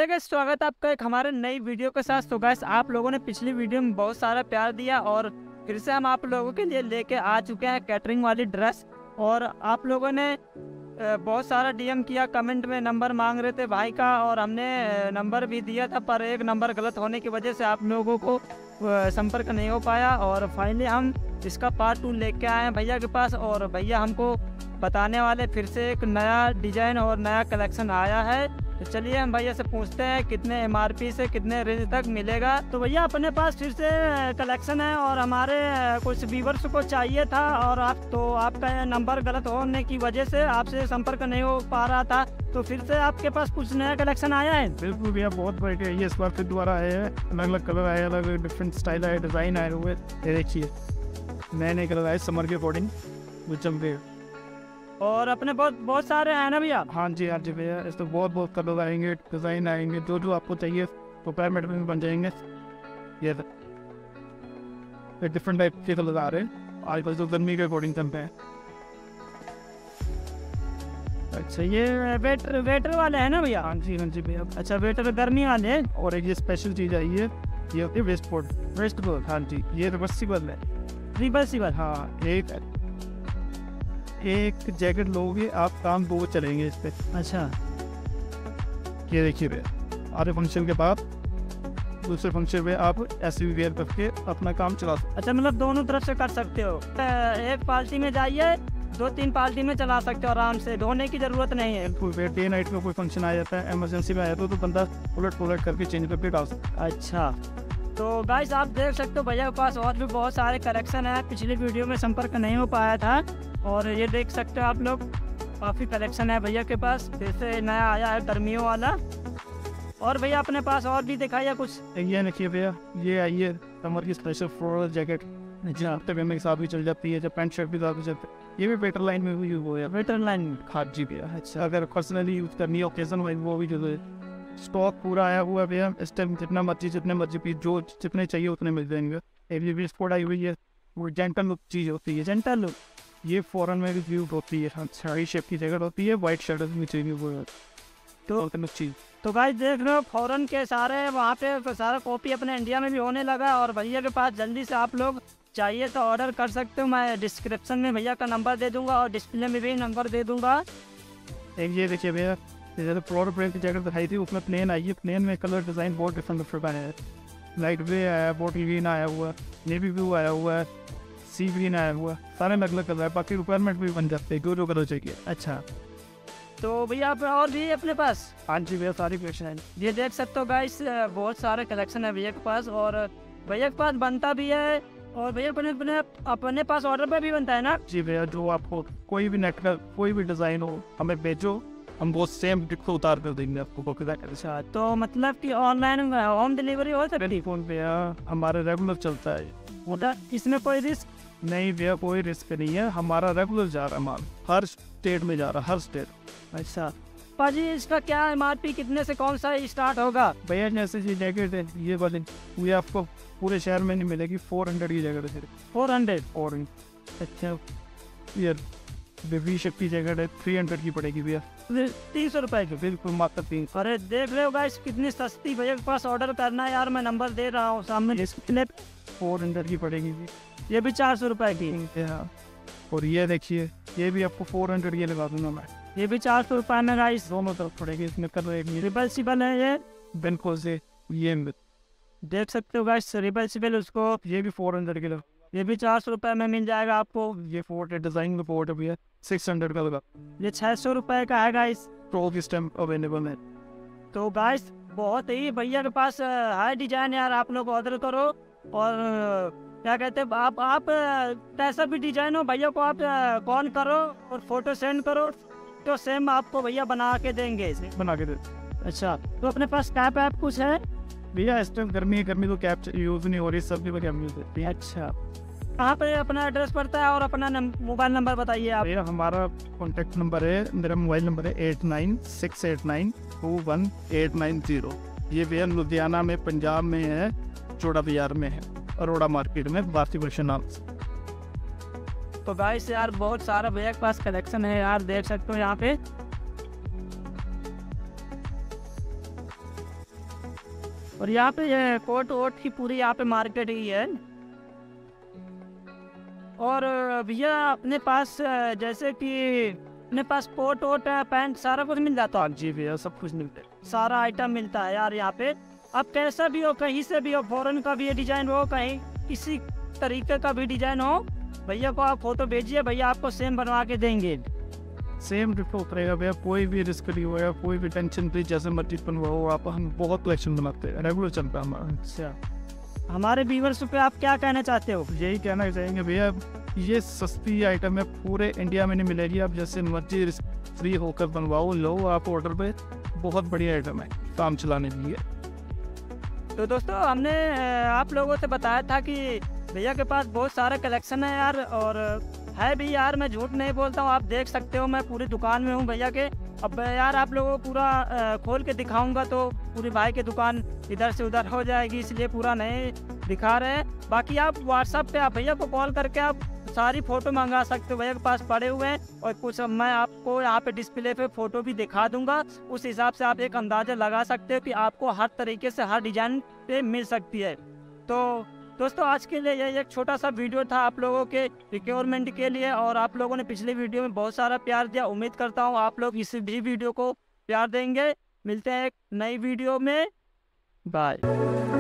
Guys, स्वागत है आपका एक हमारे नई वीडियो के साथ। तो गाइस, आप लोगों ने पिछली वीडियो में बहुत सारा प्यार दिया और फिर से हम आप लोगों के लिए लेके आ चुके हैं कैटरिंग वाली ड्रेस। और आप लोगों ने बहुत सारा डीएम किया, कमेंट में नंबर मांग रहे थे भाई का, और हमने नंबर भी दिया था, पर एक नंबर गलत होने की वजह से आप लोगों को संपर्क नहीं हो पाया। और फाइनली हम इसका पार्ट 2 लेके आए हैं भैया के पास, और भैया हमको बताने वाले फिर से एक नया डिजाइन और नया कलेक्शन आया है। तो चलिए हम भैया से पूछते हैं कितने एमआरपी से कितने रेंज तक मिलेगा। तो भैया अपने पास फिर से कलेक्शन है और हमारे कुछ व्यूवर्स को चाहिए था, और आपका नंबर गलत होने की वजह से आपसे संपर्क नहीं हो पा रहा था, तो फिर से आपके पास कुछ नया कलेक्शन आया है। बिल्कुल भैया, बहुत बढ़िया। ये इस बार फिर दोबारा आया है, अलग अलग कलर आए, अलग अलग डिफरेंट स्टाइल आए, डिज़ाइन आए हुए। ये देखिए नए नए कलर आए समर के अकॉर्डिंग, वो चल रहे। और अपने बहुत सारे हैं ना भैया? हाँ जी भैया, इस तो बहुत कलर आएंगे, डिज़ाइन आएंगे, जो आपको चाहिए रिक्वायरमेंट में बन जाएंगे। ये डिफरेंट टाइप के कलर आ रहे हैं आजकल, जो गर्मी के अकॉर्डिंग चलते हैं। अच्छा, ये वेटर वाले हैं ना भैया? हाँ जी भैया। अच्छा, वेटर गर्मी वाले हैं। और एक ये स्पेशल चीज़ आई है, ये होती है वेस्ट बोर्ड। हाँ जी, ये रिवर्सिबल है। रिवर्सिबल? हाँ, एक जैकेट लोगे आप, काम 2 चलेंगे इस पे। अच्छा, ये देखिए भैया, आधे फंक्शन के बाद दूसरे फंक्शन में आप ऐसे भी वेयर करके अपना काम चला सकते। अच्छा, मतलब दोनों तरफ से कर सकते हो। एक पार्टी में जाइए, 2-3 पार्टी में चला सकते हो आराम से, धोने की जरूरत नहीं है। फुल वेयर डे नाइट में कोई फंक्शन आ जाता है, इमरजेंसी में आया तो बंदा उलट करके चेंज करके डाल सकता है। अच्छा, तो गाइस आप देख सकते हो भैया के पास और भी बहुत सारे कलेक्शन है। पिछली वीडियो में संपर्क नहीं हो पाया था, और ये देख सकते हो आप लोग, काफ़ी कलेक्शन है भैया के पास। फिर से नया आया है गर्मियों वाला। और भैया अपने पास और भी दिखाइए कुछ। ये देखिए भैया, ये आई है समर की स्पेशल फ्लोरल जैकेट, जो हफ्ते में के साथ भी चल जाती है, जब पैंट शर्ट भी साथ भी चलते हैं। ये भी वेटर लाइन में भी वो है, वेटर लाइन में। हाँ जी भैया। अच्छा, अगर पर्सनली यूज़ करनी है ओकेजन वाइज, वो भी जो है स्टॉक पूरा आया हुआ है भैया। इस टाइम जितने मर्जी पीस, जो जितने चाहिए उतने मिल जाएंगे। एक भी स्पोर्ट आई हुई है, वो जेंटल लुक चीज़ होती है। जेंटल लुक, ये फॉरन में भी यूज होती है। साड़ी शेप की जैकेट होती है, वाइट शर्ट नीचे भी वो तो चीज़। तो गाइस देख लो, फॉरन के सारे वहाँ पे सारा कॉपी अपने इंडिया में भी होने लगा, और भैया के पास जल्दी से आप लोग चाहिए तो ऑर्डर कर सकते हो। मैं डिस्क्रिप्शन में भैया का नंबर दे दूंगा और डिस्प्ले में भी नंबर दे दूंगा। एक ये देखिए भैया, जैसे फ्लोरल प्रिंट की जैकेट दिखाई थी, उसमें प्लेन आई है। प्लेन में कलर डिज़ाइन बहुत डिफरेंट आया है। लाइट ग्रे आया, बॉटल ग्रीन आया हुआ, नेवी ब्लू आया हुआ है, सी ग्रीन आया हुआ, सारे अलग अलग कलर है। बाकी रिक्वायरमेंट भी बन जाते हैं, जो कलर चाहिए। अच्छा, तो भैया आप और भी अपने पास? हाँ जी भैया, सारी कलेक्शन है। ये देख सकते हो गाइस, बहुत सारे कलेक्शन है भैया के पास, और भैया के पास बनता भी है, और भैया अपने पास ऑर्डर पे भी बनता है ना? जी भैया, जो आपको कोई भी नेट का कोई भी डिज़ाइन हो, हमें भेजो, हम वो सेम डिट्टो उतार कर देंगे आपको। अच्छा, तो मतलब कि ऑनलाइन होम डिलीवरी हो सकती है? फ़ोन भैया हमारा रेगुलर चलता है, इसमें कोई रिस्क नहीं भैया, कोई रिस्क नहीं है। हमारा रेगुलर जा रहा है माल, हर स्टेट में जा रहा है, हर स्टेट। अच्छा पाजी, इसका क्या एमआरपी कितने से कौन सा स्टार्ट होगा? भैया जैसे ये जैकेट है, ये वाली ये आपको पूरे शहर में नहीं मिलेगी। 400 की जैकेट है। 400? और अच्छा, ये बेबी शक्ति जैकेट है, 300 की पड़ेगी भैया। 300 रुपए की? बिल्कुल, मात्र 300। अरे देख रहे हो गाइस, कितनी सस्ती। भैया के पास ऑर्डर करना है यार, मैं नंबर दे रहा हूँ सामने डिस्प्ले। 400 की पड़ेगी जी। ये भी 400 रुपए की? हाँ। और ये देखिए, ये भी आपको 400 की लगा दूंगा मैं। ये भी 400 रुपए में गाइस, दोनों तरफ पड़ेगी। इसमें कलर एक रिवर्सिबल है ये, बिल्कुल से। ये देख सकते हो गाइस, रिवर्सिबल। उसको ये भी 400 किलो, ये भी 400 रुपए में मिल जाएगा आपको। ये फोर्ट है, डिजाइन का फोर्ट है भैया, 600 का लगा। ये 600 रुपए का है गाइस। प्रो की स्टैम्प अवेलेबल है। तो गाइस बहुत ही भैया के पास हाई डिजाइन यार, आप लोग ऑर्डर करो। और क्या कहते हैं, आप कैसा भी डिजाइन हो भैया को आप कॉल करो और फोटो सेंड करो, तो सेम आपको भैया बना के देंगे इसे। बना के दे। अच्छा, तो अपने पास कैप ऐप कुछ है भैया? इस टाइम गर्मी तो कैप यूज़ नहीं हो रही, सब की कैप यूज़ होती है। अच्छा, कहाँ पे अपना एड्रेस पड़ता है और अपना मोबाइल नंबर बताइए आप। भैया हमारा कॉन्टैक्ट नंबर है, मेरा मोबाइल नंबर है 8968921890। ये भैया लुधियाना में, पंजाब में है, चौड़ा बाजार में है, अरोड़ा मार्केट में, भारती भूषण नाम से। तो गाइस यार बहुत सारा भैया के पास कलेक्शन है यार, देख सकते हो यहाँ पे। और यहाँ पे ये कोट वोट की पूरी यहाँ पे मार्केट ही है। और भैया अपने पास जैसे कि अपने पास कोट वोट पैंट सारा कुछ मिल जाता है। जी भैया, सब कुछ मिलता है, सारा आइटम मिलता है यार यहाँ पे। अब कैसा भी हो, कहीं से भी हो, फॉरेन का भी ये डिजाइन हो, कहीं किसी तरीके का भी डिजाइन हो, भैया को आप फोटो भेजिए, भैया आपको सेम बनवा के देंगे। सेम डिफो करेगा भैया, कोई भी रिस्क नहीं होगा, कोई भी टेंशन फ्री, जैसे मर्जी बनवाओ आप। हम बहुत कलेक्शन बनाते हैं, रेगुलर चलता है हमारा। अच्छा, हमारे व्यूअर्स पे आप क्या कहना चाहते हो? यही कहना चाहेंगे भैया, ये सस्ती आइटम है, पूरे इंडिया में नहीं मिलेगी। आप जैसे मर्जी रिस्क फ्री होकर बनवाओ, लो आप ऑर्डर पे। बहुत बढ़िया आइटम है काम चलाने के लिए। तो दोस्तों, हमने आप लोगों से बताया था कि भैया के पास बहुत सारा कलेक्शन है यार, और है भी यार, मैं झूठ नहीं बोलता हूँ। आप देख सकते हो मैं पूरी दुकान में हूँ भैया के। अब यार आप लोगों को पूरा खोल के दिखाऊंगा तो पूरी भाई की दुकान इधर से उधर हो जाएगी, इसलिए पूरा नहीं दिखा रहे हैं। बाकी आप व्हाट्सएप पे आप भैया को कॉल करके आप सारी फ़ोटो मंगा सकते हो, भैया के पास पड़े हुए हैं। और कुछ मैं आपको यहाँ पे डिस्प्ले पे फ़ोटो भी दिखा दूंगा, उस हिसाब से आप एक अंदाज़ा लगा सकते हो कि आपको हर तरीके से हर डिज़ाइन पे मिल सकती है। तो दोस्तों, आज के लिए यह एक छोटा सा वीडियो था आप लोगों के रिक्वायरमेंट के लिए, और आप लोगों ने पिछले वीडियो में बहुत सारा प्यार दिया। उम्मीद करता हूँ आप लोग इस भी वीडियो को प्यार देंगे। मिलते हैं एक नई वीडियो में, बाय।